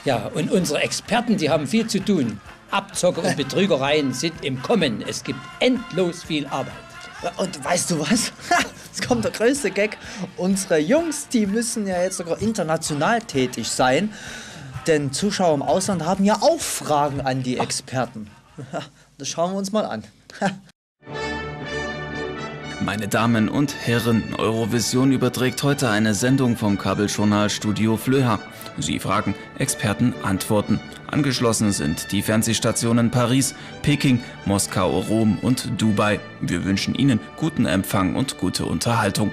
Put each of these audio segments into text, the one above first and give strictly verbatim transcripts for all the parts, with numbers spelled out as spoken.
Ja, und unsere Experten, die haben viel zu tun. Abzocke und Betrügereien sind im Kommen. Es gibt endlos viel Arbeit. Und weißt du was? Jetzt kommt der größte Gag. Unsere Jungs, die müssen ja jetzt sogar international tätig sein. Denn Zuschauer im Ausland haben ja auch Fragen an die Experten. Das schauen wir uns mal an. Meine Damen und Herren, Eurovision überträgt heute eine Sendung vom Kabeljournalstudio Flöha. Sie fragen, Experten antworten. Angeschlossen sind die Fernsehstationen Paris, Peking, Moskau, Rom und Dubai. Wir wünschen Ihnen guten Empfang und gute Unterhaltung.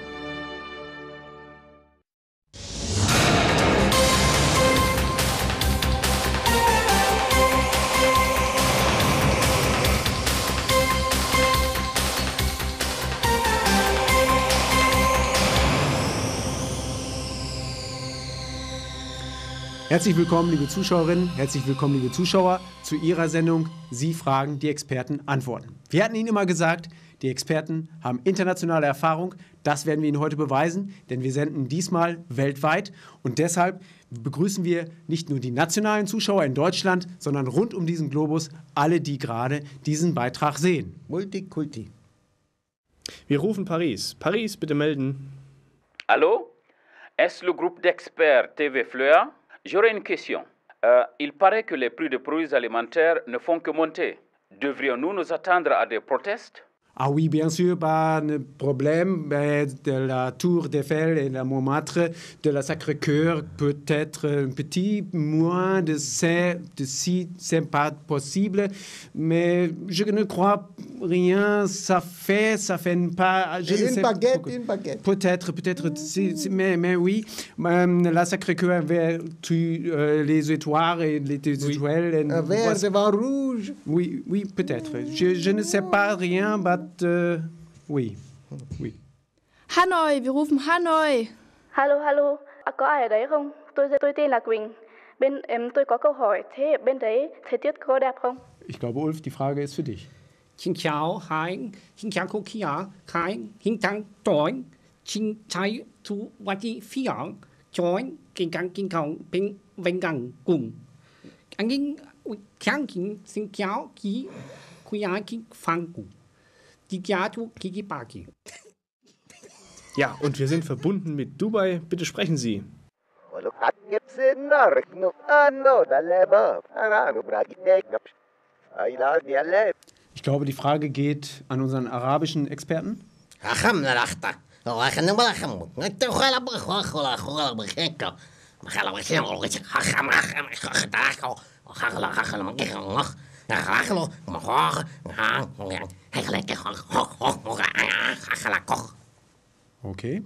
Herzlich willkommen, liebe Zuschauerinnen, herzlich willkommen, liebe Zuschauer, zu Ihrer Sendung Sie fragen, die Experten antworten. Wir hatten Ihnen immer gesagt, die Experten haben internationale Erfahrung. Das werden wir Ihnen heute beweisen, denn wir senden diesmal weltweit. Und deshalb begrüßen wir nicht nur die nationalen Zuschauer in Deutschland, sondern rund um diesen Globus alle, die gerade diesen Beitrag sehen. Multikulti. Wir rufen Paris. Paris, bitte melden. Allô? Est-ce le groupe d'experts T V Fleur? J'aurais une question. Euh, il paraît que les prix de produits alimentaires ne font que monter. Devrions-nous nous attendre à des protestes? Ah oui, bien sûr, pas de problème. De la Tour d'Eiffel et la Montmartre, de la Sacré-Cœur, peut-être un petit moins de ça, de si c'est pas possible. Mais je ne crois rien, ça fait, ça fait pas. Je une ne sais baguette, pas. une baguette. Peut-être, peut-être, si, si, mais, mais oui. Euh, la Sacré-Cœur vers euh, les étoiles et les Oui. étoiles. Un vert devant rouge. Oui, oui, peut-être. Je, je ne sais pas rien, mais uh, oui, oui. Hanoi, wir rufen Hanoi. Hallo, hallo, à, có ai ở đấy không? Tôi tôi tên là Quỳnh. Bên em tôi có câu hỏi, thế bên đấy thời tiết có đẹp không? Ich glaube, Ulf, die Frage ist für dich. Xin chào hai, xin chào cô kia, hai, xin chào tôi, xin chào chú Wati Fiang, tôi kinh càng kinh càng bên bên càng cùng. Anh kinh kháng kinh xin chào ký, quý ai kinh phang cùng. Ja, und wir sind verbunden mit Dubai. Bitte sprechen Sie. Ich glaube, die Frage geht an unseren arabischen Experten. Okay.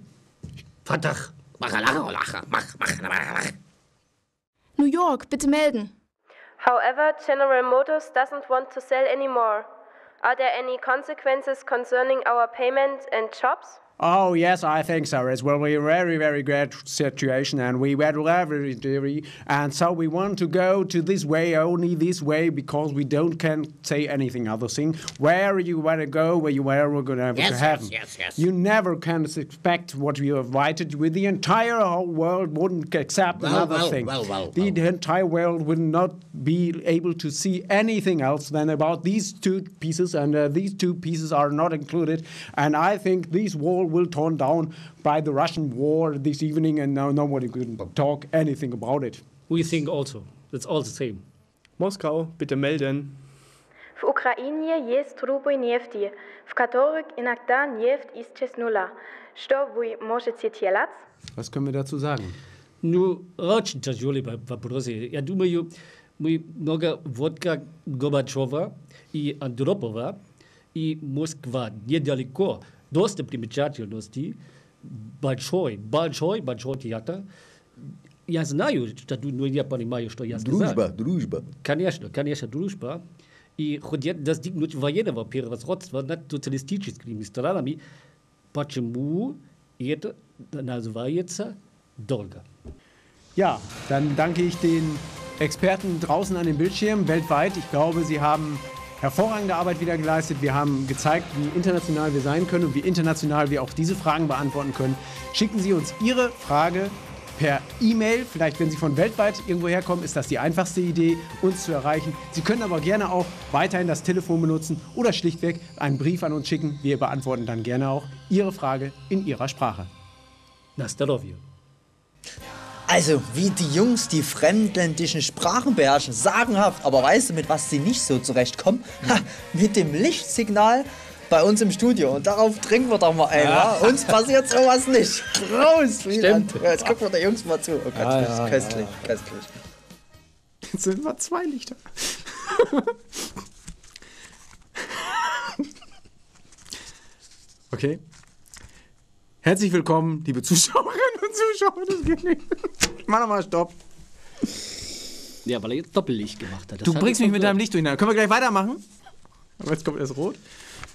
New York, bitte melden. However, General Motors doesn't want to sell anymore. Are there any consequences concerning our payment and jobs? Oh, yes, I think so as well. We're a very, very great situation and we were very, and so we want to go to this way, only this way, because we don't can say anything other thing. Where you want to go, where you where we're going to Yes, have. yes, yes, yes. You never can expect what you invited with the entire whole world wouldn't accept Well, another well, thing. well, well, the well. entire world would not be able to see anything else than about these two pieces, and uh, these two pieces are not included. And I think this wall will torn down by the Russian war this evening, and now nobody can talk anything about it. We think also, it's all the same. Moskau, bitte melden. В Украине есть трубы нефти, в которых иногда нефть исчезнула. Что вы можете делать? Was können wir dazu sagen? Ну, очень тяжелый вопрос. Я думаю, мы много водка Горбачева и Андропова, и Москва недалеко. Достопримечательности, большой, большой, большой театр. Я знаю, что ты, но я понимаю, что я сказал. Дружба, дружба. Конечно, конечно, дружба. И хотят достигнуть военного превосходства над социалистическими странами. Почему это называется долго? Ja, dann danke ich den Experten draußen an den Bildschirmen weltweit. Ich glaube, sie haben hervorragende Arbeit wieder geleistet. Wir haben gezeigt, wie international wir sein können und wie international wir auch diese Fragen beantworten können. Schicken Sie uns Ihre Frage per E-Mail. Vielleicht, wenn Sie von weltweit irgendwo herkommen, ist das die einfachste Idee, uns zu erreichen. Sie können aber gerne auch weiterhin das Telefon benutzen oder schlichtweg einen Brief an uns schicken. Wir beantworten dann gerne auch Ihre Frage in Ihrer Sprache. Na zdrowie. Also, wie die Jungs die fremdländischen Sprachen beherrschen, sagenhaft. Aber weißt du, mit was sie nicht so zurechtkommen? Ha, mit dem Lichtsignal bei uns im Studio. Und darauf trinken wir doch mal ein. Ja. Uns passiert sowas nicht. Prost! Stimmt. Ja, jetzt gucken wir der Jungs mal zu. Oh Gott, Ah, das ist ja, köstlich, ja. köstlich. Jetzt sind wir zwei Lichter. Okay. Herzlich willkommen, liebe Zuschauerinnen und Zuschauer. Das geht nicht. Mach nochmal Stopp. Ja, weil er jetzt Doppellicht gemacht hat. Das Du hat bringst jetzt mich mit noch- deinem Licht durcheinander. Können wir gleich weitermachen? Aber jetzt kommt erst rot.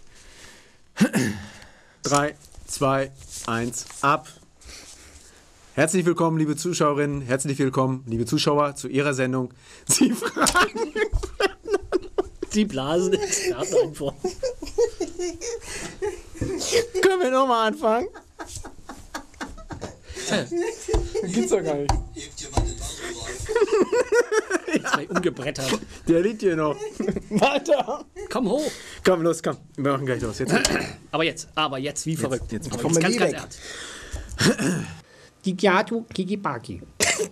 drei, zwei, eins, ab. Herzlich willkommen, liebe Zuschauerinnen. Herzlich willkommen, liebe Zuschauer, zu Ihrer Sendung. Sie fragen. Die Blasen Expertenantworten. Können wir nochmal anfangen? Das gibt's doch gar nicht. Zwei umgebrettert. Der liegt hier noch. Weiter. Komm hoch. Komm, los, komm. Wir machen gleich los. Jetzt. Aber jetzt, aber jetzt, wie verrückt. jetzt aber komm jetzt mal ganz, nie ganz weg. ernst. Die Giatu Kikipaki.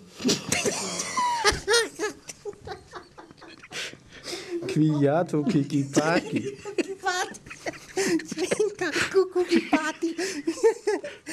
Quiato Kikipaki.